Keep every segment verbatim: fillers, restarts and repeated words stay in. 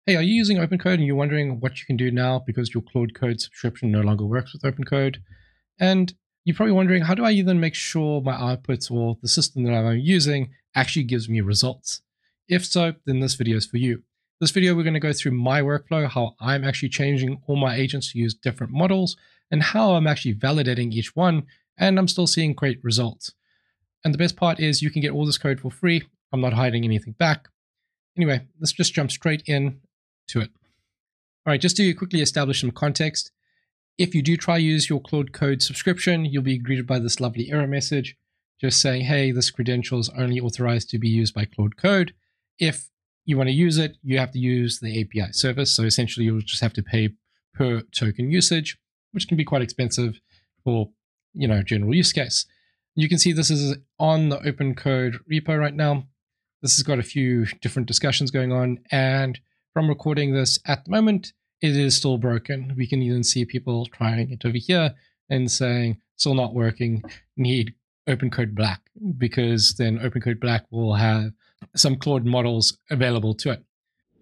Hey, are you using OpenCode and you're wondering what you can do now because your Claude Code subscription no longer works with OpenCode? And you're probably wondering, how do I even make sure my outputs or the system that I'm using actually gives me results? If so, then this video is for you. This video, we're going to go through my workflow, how I'm actually changing all my agents to use different models, and how I'm actually validating each one, and I'm still seeing great results. And the best part is you can get all this code for free. I'm not hiding anything back. Anyway, let's just jump straight in to it. All right, just to quickly establish some context. If you do try use your Claude Code subscription, you'll be greeted by this lovely error message just saying, hey, this credential is only authorized to be used by Claude Code. If you want to use it, you have to use the A P I service. So essentially, you'll just have to pay per token usage, which can be quite expensive for, you know, general use case. You can see this is on the OpenCode repo right now. This has got a few different discussions going on, and from recording this at the moment, it is still broken. We can even see people trying it over here and saying, still not working, need OpenCode Black, because then OpenCode Black will have some Claude models available to it.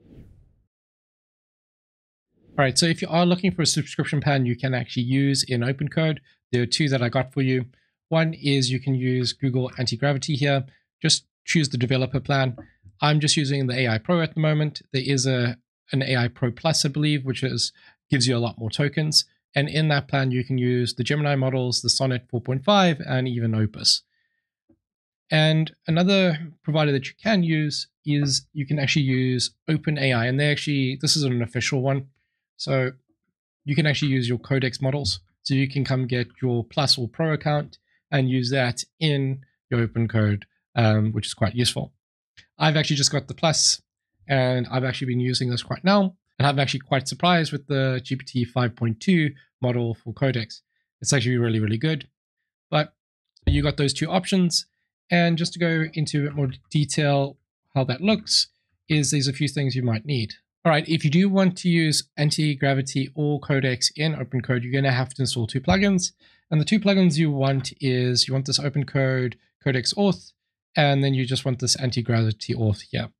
All right, so if you are looking for a subscription plan you can actually use in OpenCode, there are two that I got for you. One is you can use Google Anti-Gravity here. Just choose the developer plan. I'm just using the A I Pro at the moment. There is a an A I Pro Plus, I believe, which is gives you a lot more tokens. And in that plan, you can use the Gemini models, the Sonnet four point five, and even Opus. And another provider that you can use is you can actually use OpenAI. And they actually, this is an official one. So you can actually use your Codex models. So you can come get your Plus or Pro account and use that in your OpenCode, um, which is quite useful. I've actually just got the Plus, and I've actually been using this right now. And I'm actually quite surprised with the G P T five point two model for Codex. It's actually really, really good. But you got those two options. And just to go into a bit more detail how that looks, is there's a few things you might need. All right, if you do want to use Anti-Gravity or Codex in OpenCode, you're going to have to install two plugins. And the two plugins you want is you want this OpenCode Codex Auth, and then you just want this Anti-Gravity Auth here.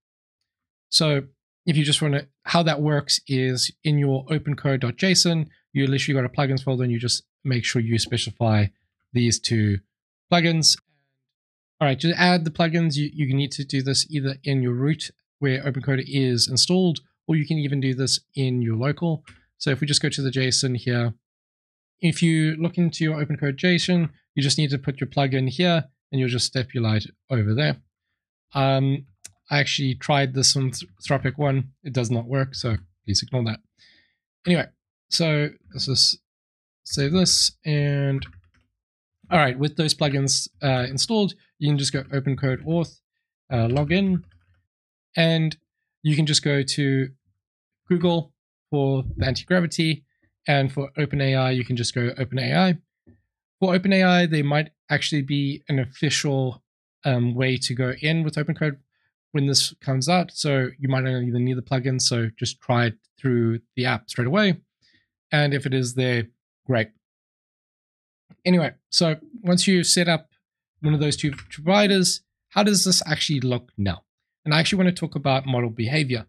So if you just want to, how that works is in your opencode.json, you literally got a plugins folder and you just make sure you specify these two plugins. All right, just add the plugins. You, you need to do this either in your root where OpenCode is installed, or you can even do this in your local. So if we just go to the JSON here, if you look into your OpenCode JSON, you just need to put your plugin here and you'll just stipulate over there. Um, I actually tried this on Anthropic one. It does not work, so please ignore that. Anyway, so let's just save this. And all right, with those plugins uh, installed, you can just go OpenCode Auth, uh, log in, and you can just go to Google for the anti-gravity, and for OpenAI, you can just go OpenAI. For OpenAI, there might actually be an official um, way to go in with OpenCode when this comes out. So you might not even need the plugin, so just try it through the app straight away. And if it is there, great. Anyway, so once you set up one of those two providers, how does this actually look now? And I actually want to talk about model behavior.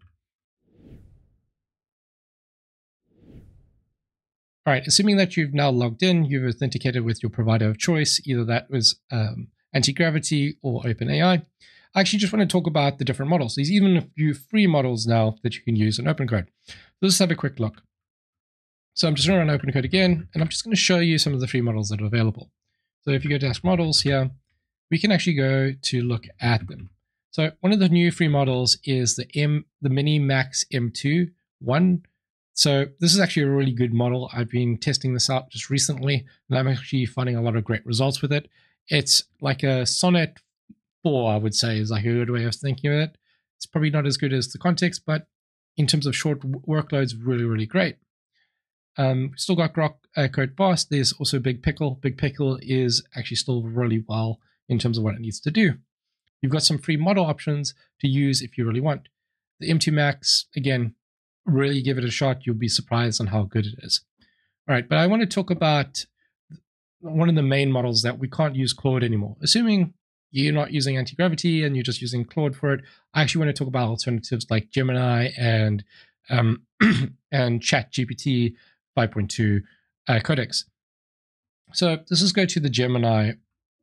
All right, assuming that you've now logged in, you've authenticated with your provider of choice, either that was um, Anti-Gravity or OpenAI. I actually just want to talk about the different models. There's even a few free models now that you can use in OpenCode. So let's have a quick look. So I'm just going to run OpenCode again, and I'm just going to show you some of the free models that are available. So if you go to Dash Models here, we can actually go to look at them. So one of the new free models is the M, the Mini Max M two one. So this is actually a really good model. I've been testing this out just recently, and I'm actually finding a lot of great results with it. It's like a Sonnet four, I would say, is like a good way of thinking of it. It's probably not as good as the context, but in terms of short workloads, really, really great. Um, still got Grok uh, Code Fast. There's also Big Pickle. Big Pickle is actually still really well in terms of what it needs to do. You've got some free model options to use if you really want. The M two Max, again, really give it a shot. You'll be surprised on how good it is. All right, but I want to talk about one of the main models that we can't use Claude anymore. Assuming you're not using anti-gravity and you're just using Claude for it, I actually want to talk about alternatives like Gemini and um, and ChatGPT five point two uh, codecs. So let's just go to the Gemini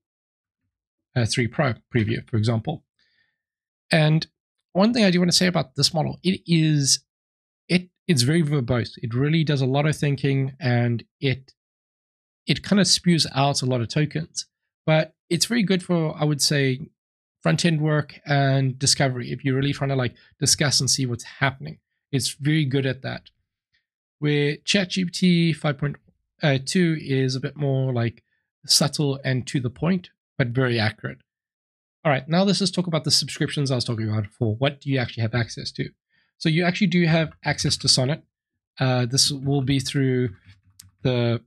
uh, three Pro preview, for example. And one thing I do want to say about this model, it is it it's very verbose. It really does a lot of thinking, and it it kind of spews out a lot of tokens. But it's very good for, I would say, front-end work and discovery. If you're really trying to like discuss and see what's happening, it's very good at that. Where ChatGPT five point two is a bit more like subtle and to the point, but very accurate. All right, now let's just talk about the subscriptions I was talking about before. What do you actually have access to? So you actually do have access to Sonnet. Uh, this will be through the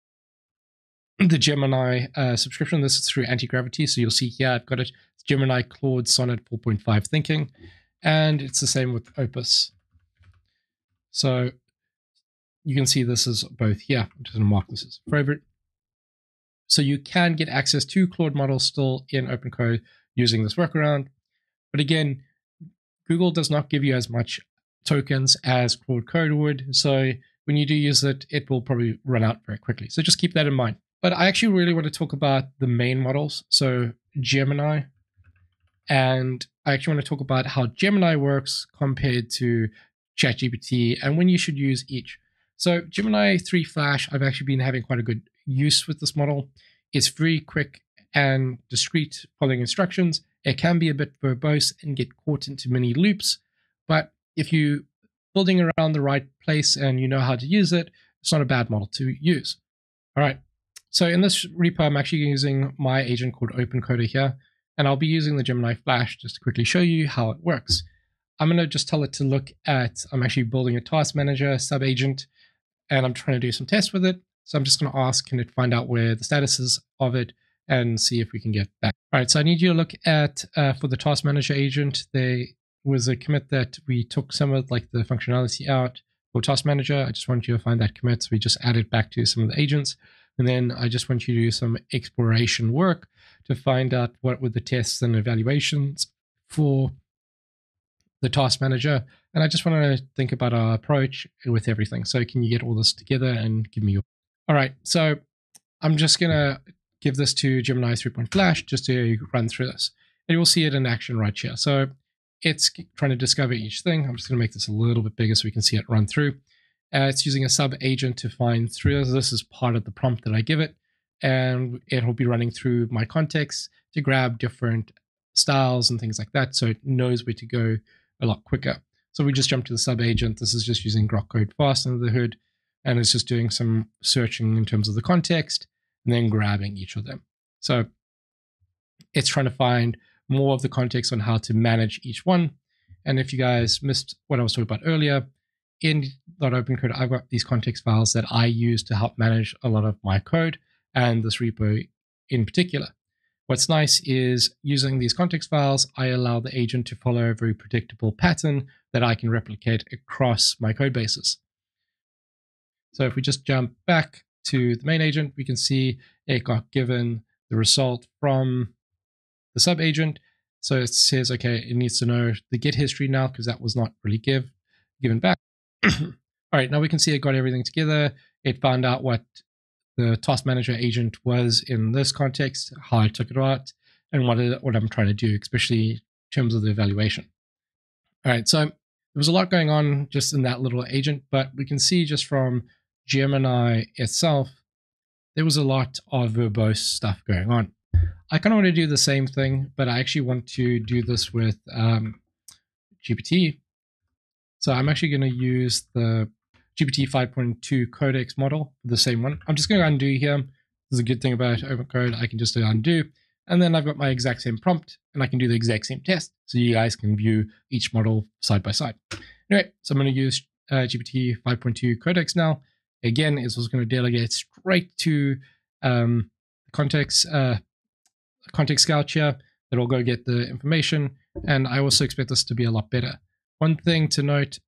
the Gemini uh, subscription. This is through anti-gravity. So you'll see here, I've got it. It's Gemini Claude Sonnet four point five thinking. And it's the same with Opus. So you can see this is both here. I'm just going to mark this as favorite. So you can get access to Claude models still in OpenCode using this workaround. But again, Google does not give you as much tokens as Claude Code would. So when you do use it, it will probably run out very quickly. So just keep that in mind. But I actually really want to talk about the main models. So Gemini. And I actually want to talk about how Gemini works compared to ChatGPT and when you should use each. So Gemini three Flash, I've actually been having quite a good use with this model. It's very quick and discrete, following instructions. It can be a bit verbose and get caught into many loops, but if you're building around the right place and you know how to use it, it's not a bad model to use. All right, so in this repo, I'm actually using my agent called OpenCode here, and I'll be using the Gemini Flash just to quickly show you how it works. I'm going to just tell it to look at, I'm actually building a task manager sub-agent, and I'm trying to do some tests with it. So I'm just going to ask, can it find out where the status is of it and see if we can get back. All right, so I need you to look at, uh, for the task manager agent, there was a commit that we took some of like the functionality out for task manager. I just want you to find that commit. So we just added back to some of the agents. And then I just want you to do some exploration work to find out what were the tests and evaluations for the task manager. And I just want to think about our approach with everything. So can you get all this together and give me your... All right, so I'm just going to give this to Gemini three point Flash just to run through this. And you will see it in action right here. So it's trying to discover each thing. I'm just going to make this a little bit bigger so we can see it run through. Uh, it's using a sub agent to find through. This is part of the prompt that I give it. And it will be running through my context to grab different styles and things like that. So it knows where to go a lot quicker. So we just jump to the sub agent. This is just using Grok Code Fast under the hood. And it's just doing some searching in terms of the context and then grabbing each of them. So it's trying to find more of the context on how to manage each one. And if you guys missed what I was talking about earlier, in .OpenCode, I've got these context files that I use to help manage a lot of my code and this repo in particular. What's nice is using these context files, I allow the agent to follow a very predictable pattern that I can replicate across my code bases. So if we just jump back to the main agent, we can see it got given the result from the sub agent. So it says, okay, it needs to know the get history now because that was not really give, given back. All right, now we can see it got everything together. It found out what the task manager agent was in this context, how I took it out, and what, it, what I'm trying to do, especially in terms of the evaluation. All right, so there was a lot going on just in that little agent, but we can see just from Gemini itself, there was a lot of verbose stuff going on. I kind of want to do the same thing, but I actually want to do this with um, G P T. So I'm actually going to use the G P T five point two codex model, the same one. I'm just going to undo here. This is a good thing about OpenCode. I can just do undo. And then I've got my exact same prompt, and I can do the exact same test. So you guys can view each model side by side. Anyway, so I'm going to use uh, G P T five point two codex now. Again, it's also going to delegate straight to um, context, uh, context scout here. That'll go get the information. And I also expect this to be a lot better. One thing to note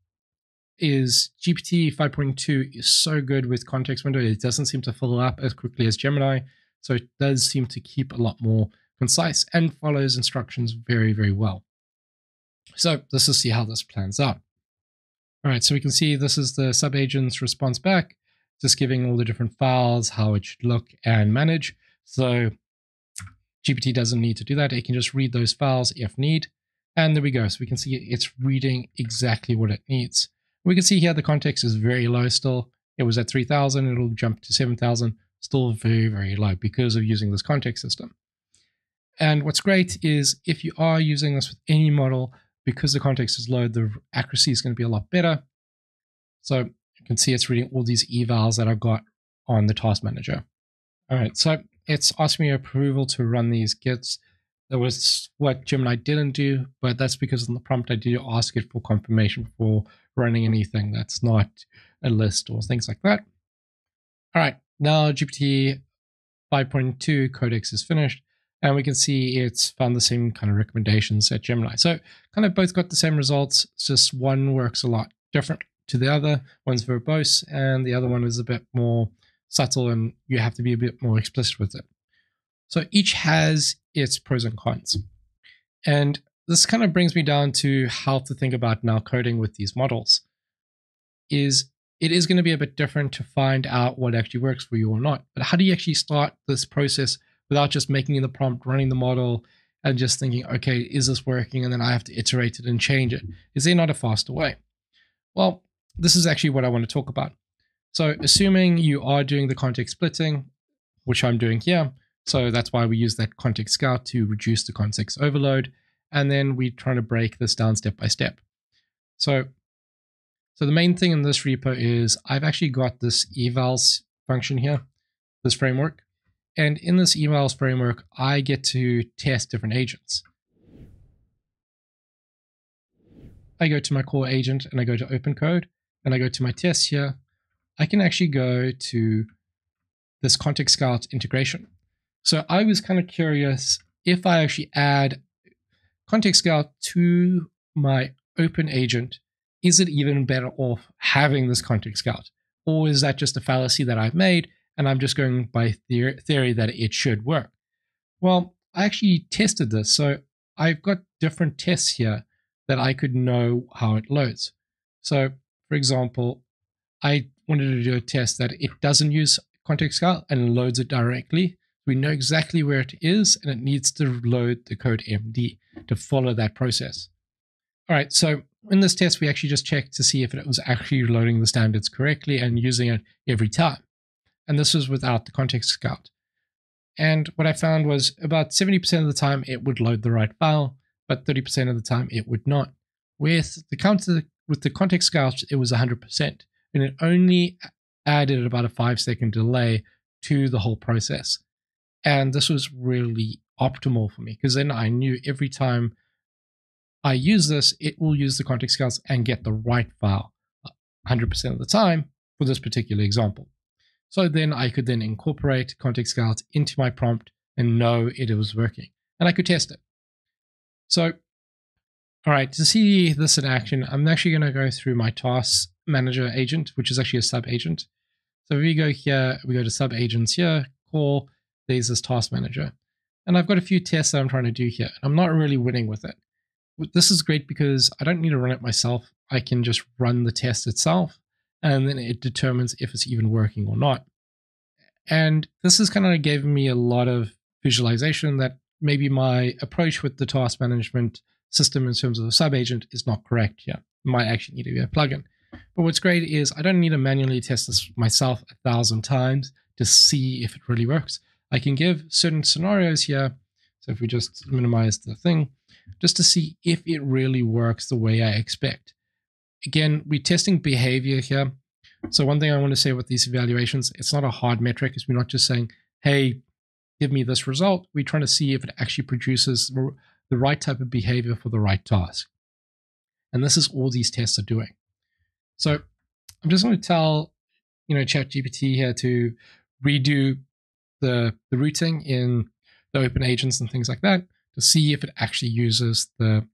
is G P T five point two is so good with context window. It doesn't seem to fill up as quickly as Gemini. So it does seem to keep a lot more concise and follows instructions very, very well. So let's just see how this plans out. All right, so we can see this is the subagent's response back, just giving all the different files, how it should look and manage. So G P T doesn't need to do that. It can just read those files if need. And there we go. So we can see it's reading exactly what it needs. We can see here the context is very low still. It was at three thousand. It'll jump to seven thousand. Still very, very low because of using this context system. And what's great is if you are using this with any model, because the context is low, the accuracy is going to be a lot better. So you can see it's reading all these evals that I've got on the task manager. All right, so it's asking me approval to run these gits. That was what Gemini didn't do, but that's because in the prompt I did ask it for confirmation before running anything that's not a list or things like that. All right, now G P T five point two Codex is finished, and we can see it's found the same kind of recommendations at Gemini. So kind of both got the same results, it's just one works a lot different to the other. One's verbose, and the other one is a bit more subtle, and you have to be a bit more explicit with it. So each has its pros and cons. And this kind of brings me down to how to think about now coding with these models. Is it is going to be a bit different to find out what actually works for you or not. But how do you actually start this process without just making the prompt, running the model, and just thinking, okay, is this working? And then I have to iterate it and change it. Is there not a faster way? Well, this is actually what I want to talk about. So assuming you are doing the context splitting, which I'm doing here, so that's why we use that context scout to reduce the context overload. And then we're trying to break this down step by step. So, so the main thing in this repo is I've actually got this evals function here, this framework. And in this evals framework, I get to test different agents. I go to my core agent and I go to OpenCode and I go to my tests here. I can actually go to this context scout integration. So I was kind of curious if I actually add context scout to my open agent, is it even better off having this context scout? Or is that just a fallacy that I've made and I'm just going by theory, theory that it should work? Well, I actually tested this. So I've got different tests here that I could know how it loads. So for example, I wanted to do a test that it doesn't use context scout and loads it directly. We know exactly where it is, and it needs to load the code M D to follow that process. All right, so in this test, we actually just checked to see if it was actually loading the standards correctly and using it every time. And this was without the context scout. And what I found was about seventy percent of the time it would load the right file, but thirty percent of the time it would not. With the counter, with the context scout, it was one hundred percent, and it only added about a five second delay to the whole process. And this was really optimal for me because then I knew every time I use this, it will use the context scouts and get the right file one hundred percent of the time for this particular example. So then I could then incorporate context scouts into my prompt and know it was working. And I could test it. So, all right, to see this in action, I'm actually going to go through my task manager agent, which is actually a sub agent. So if we go here, we go to sub agents here, call, there's this task manager. And I've got a few tests that I'm trying to do here. And I'm not really winning with it. This is great because I don't need to run it myself. I can just run the test itself, and then it determines if it's even working or not. And this has kind of given me a lot of visualization that maybe my approach with the task management system in terms of the sub agent is not correct here. It might actually need to be a plugin. But what's great is I don't need to manually test this myself a thousand times to see if it really works. I can give certain scenarios here. So if we just minimize the thing, just to see if it really works the way I expect. Again, we're testing behavior here. So one thing I want to say with these evaluations, it's not a hard metric. It's we're not just saying, hey, give me this result. We're trying to see if it actually produces the right type of behavior for the right task. And this is all these tests are doing. So I'm just going to tell, you know, ChatGPT here to redo the, the routing in the open agents and things like that to see if it actually uses the,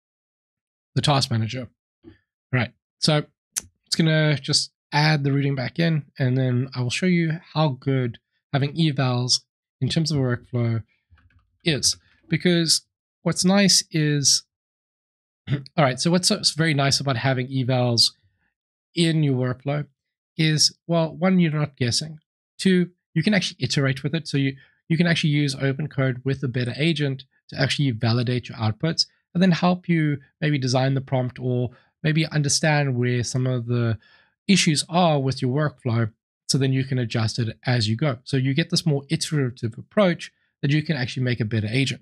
the task manager. All right, so it's going to just add the routing back in, and then I will show you how good having evals in terms of workflow is. Because what's nice is, all right, so what's, what's very nice about having evals in your workflow is, well, one, you're not guessing. Two, you can actually iterate with it. So you, you can actually use OpenCode with a better agent to actually validate your outputs and then help you maybe design the prompt or maybe understand where some of the issues are with your workflow. So then you can adjust it as you go. So you get this more iterative approach that you can actually make a better agent.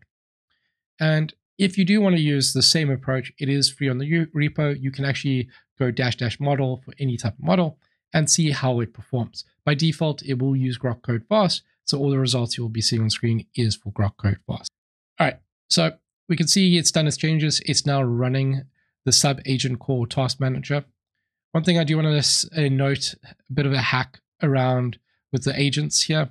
And if you do want to use the same approach, it is free on the repo. You can actually go dash dash model for any type of model and see how it performs. By default, it will use Grok Code Fast. So all the results you will be seeing on screen is for Grok Code Fast. All right, so we can see it's done its changes. It's now running the sub agent core task manager. One thing I do want to note, a bit of a hack around with the agents here.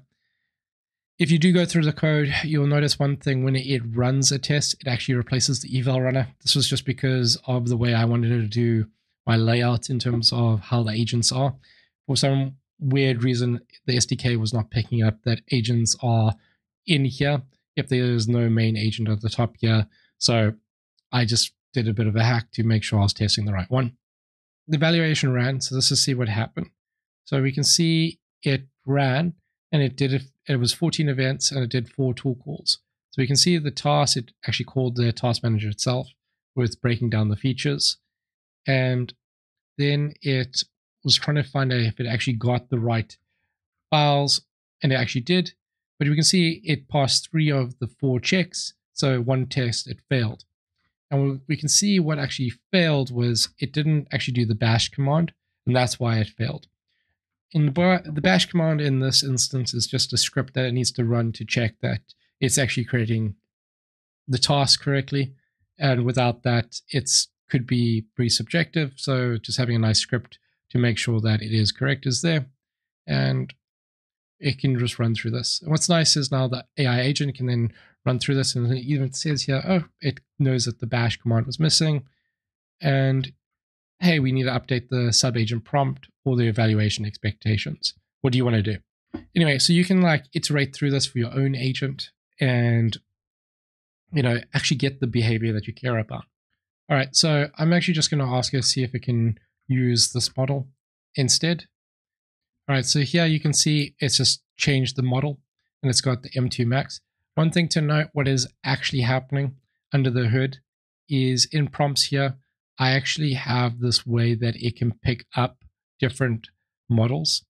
If you do go through the code, you'll notice one thing: when it runs a test, it actually replaces the eval runner. This was just because of the way I wanted to do my layout in terms of how the agents are. For some weird reason, the S D K was not picking up that agents are in here if there's no main agent at the top here. So I just did a bit of a hack to make sure I was testing the right one. The evaluation ran, so let's just see what happened. So we can see it ran, and it did it. It was fourteen events, and it did four tool calls. So we can see the task, it actually called the task manager itself with breaking down the features. And then it was trying to find out if it actually got the right files, and it actually did. But we can see it passed three of the four checks. So one test, it failed. And we can see what actually failed was it didn't actually do the bash command, and that's why it failed. In the, the bash command in this instance is just a script that it needs to run to check that it's actually creating the task correctly. And without that, it's could be pretty subjective. So just having a nice script to make sure that it is correct is there. And it can just run through this. And what's nice is now the A I agent can then run through this, and it even says here, oh, it knows that the bash command was missing. And hey, we need to update the sub-agent prompt or the evaluation expectations. What do you want to do? Anyway, so you can like iterate through this for your own agent and, you know, actually get the behavior that you care about. All right, so I'm actually just going to ask it, see if it can use this model instead. All right, so here you can see it's just changed the model and it's got the M two max. One thing to note, what is actually happening under the hood is in prompts here, I actually have this way that it can pick up different models.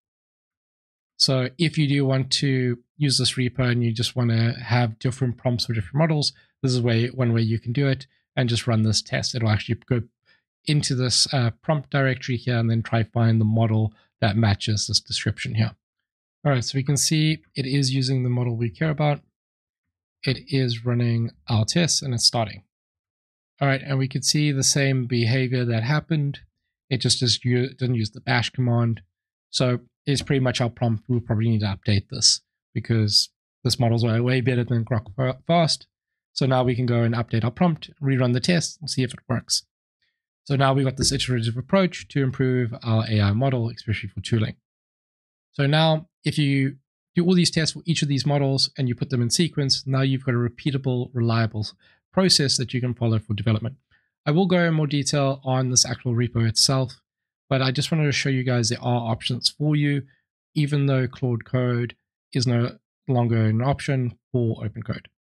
So if you do want to use this repo and you just want to have different prompts for different models, this is way, one way you can do it, and just run this test. It'll actually go into this uh, prompt directory here and then try find the model that matches this description here. All right, so we can see it is using the model we care about. It is running our tests and it's starting. All right, and we could see the same behavior that happened. It just is, didn't use the bash command. So it's pretty much our prompt. We'll probably need to update this because this model's way, way better than Grok Fast. So now we can go and update our prompt, rerun the test, and see if it works. So now we've got this iterative approach to improve our A I model, especially for tooling. So now if you do all these tests for each of these models and you put them in sequence, now you've got a repeatable, reliable process that you can follow for development. I will go in more detail on this actual repo itself, but I just wanted to show you guys there are options for you, even though Claude Code is no longer an option for OpenCode.